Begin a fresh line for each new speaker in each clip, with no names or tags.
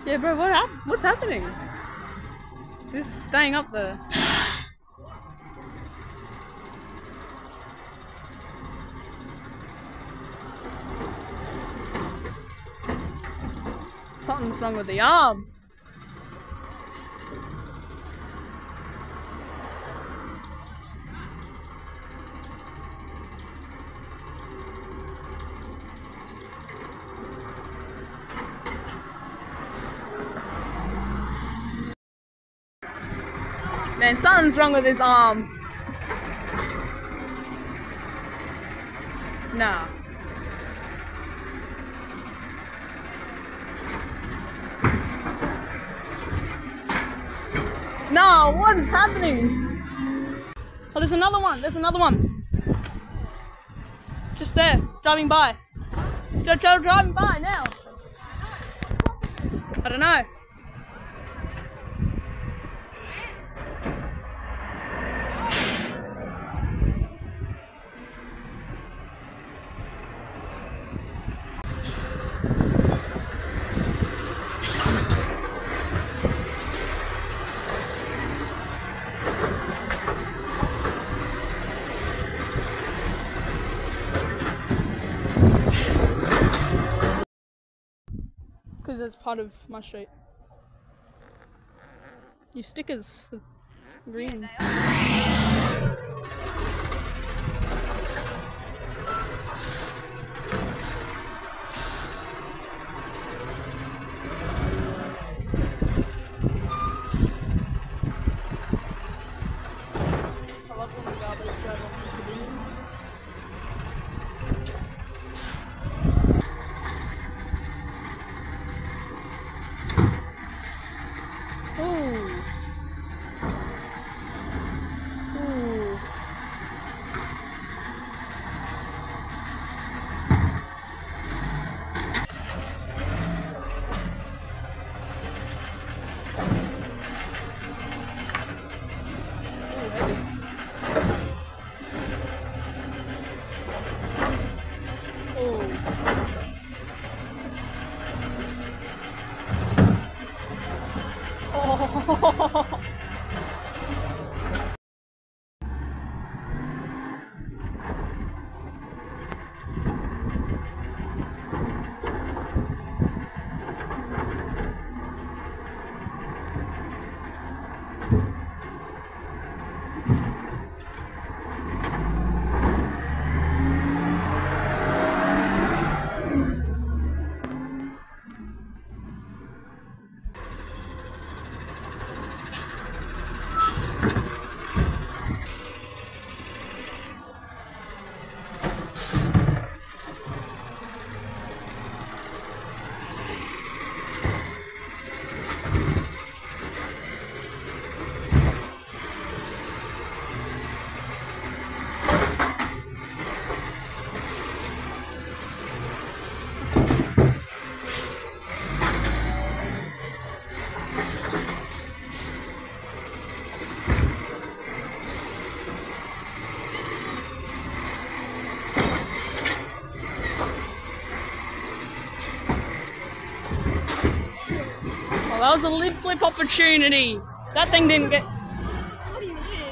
Yeah, bro, what's happening? Just staying up there. Something's wrong with the arm. Man, something's wrong with his arm. Nah. No, what is happening? Oh, there's another one. There's another one. Just there, driving by. Driving by now. I don't know. Because it's part of my street. Your stickers for greens. I love when the garbage drive on the convenience. Oh. Well, that was a lid flip opportunity. That thing didn't get.
What do you mean?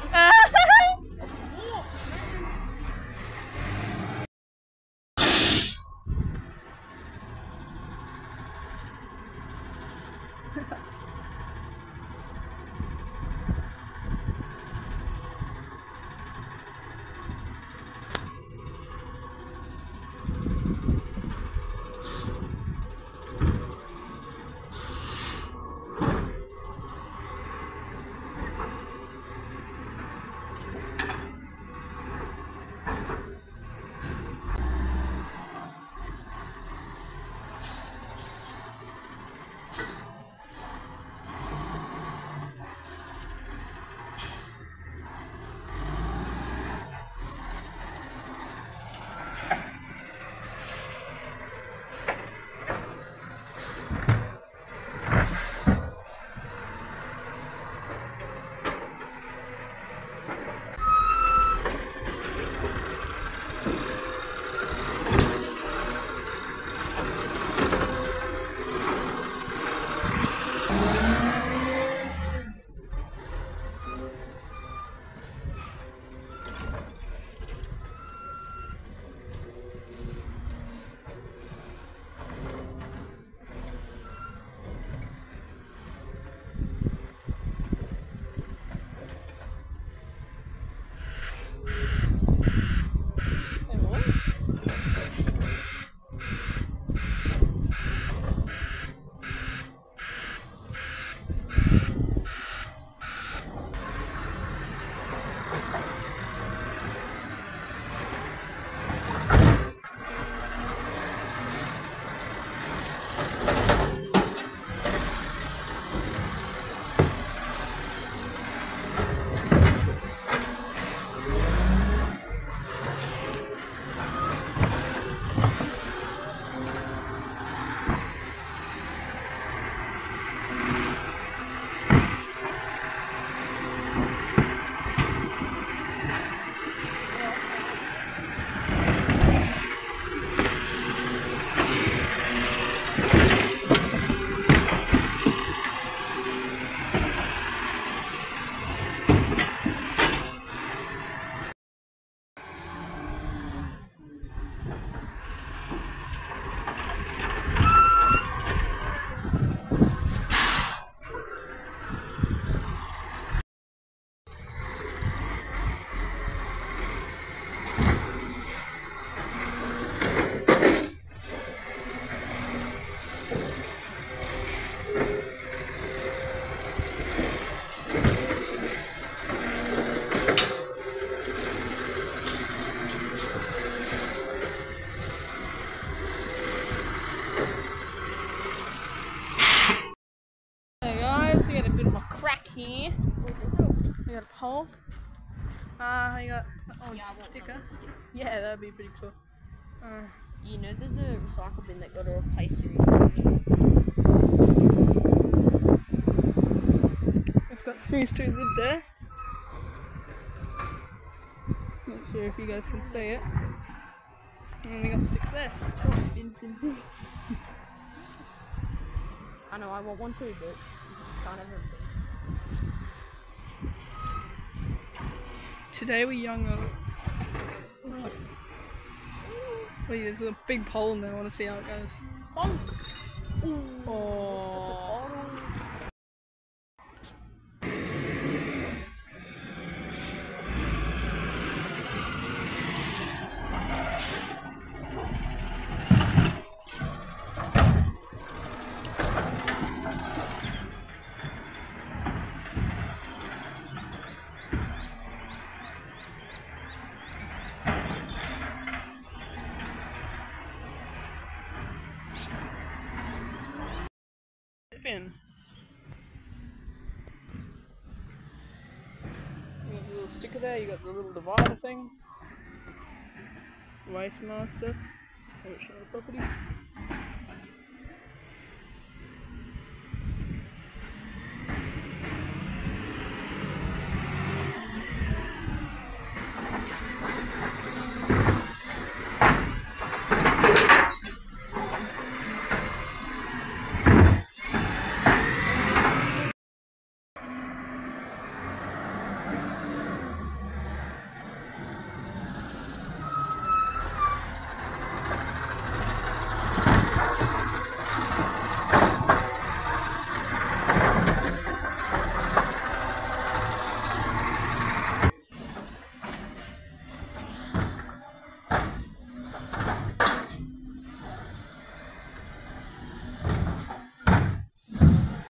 You got a pole. You got an sticker. Yeah, that'd be pretty cool.
You know there's a recycle bin that got a replace series.
It's got Series 2 lid there. Not sure if you guys can see it. And we got 6S.
Vincent. I know I want one too, but can't have everything.
Today we're younger. Wait, there's a big pole in there. I want to see how it goes. Oh. In. You got the little sticker there, you got the little divider thing. Waste Master. Property.